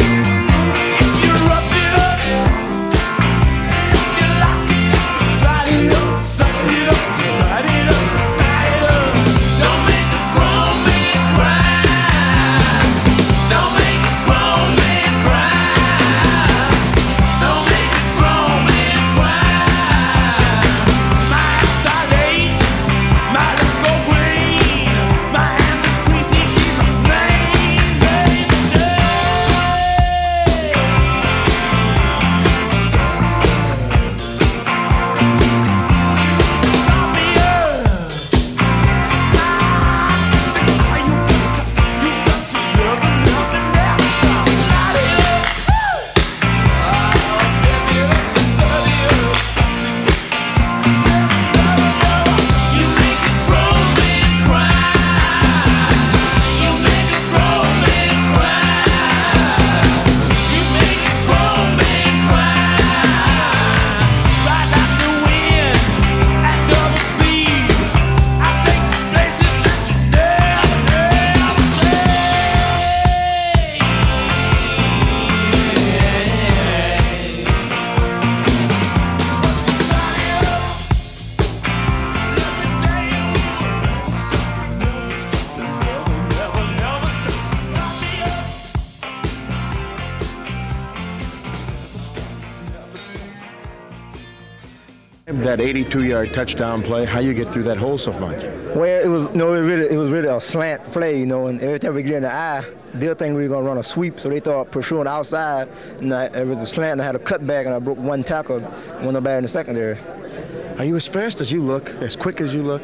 That 82-yard touchdown play, how you get through that hole so much? Well, it was really a slant play, and every time we get in the eye, they'll think we were gonna run a sweep, so they thought pursuing outside, and it was a slant, and I had a cutback, and I broke one tackle, went nobody in the secondary. Are you as fast as you look, as quick as you look?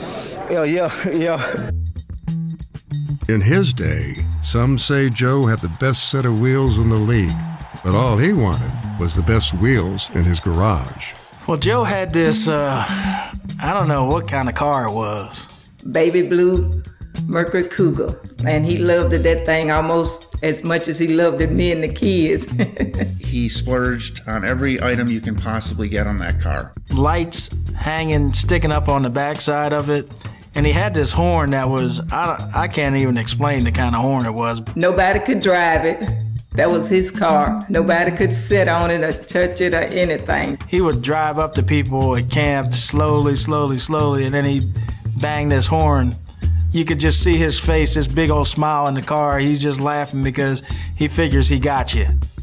Yeah. In his day, some say Joe had the best set of wheels in the league, but all he wanted was the best wheels in his garage. Well, Joe had this, I don't know what kind of car it was. Baby blue Mercury Cougar. And he loved that thing almost as much as he loved me and the kids. He splurged on every item you can possibly get on that car. Lights hanging, sticking up on the backside of it. And he had this horn that was, I can't even explain the kind of horn it was. Nobody could drive it. That was his car. Nobody could sit on it or touch it or anything. He would drive up to people at camp slowly, and then he'd bang this horn. You could just see his face, this big old smile in the car. He's just laughing because he figures he got you.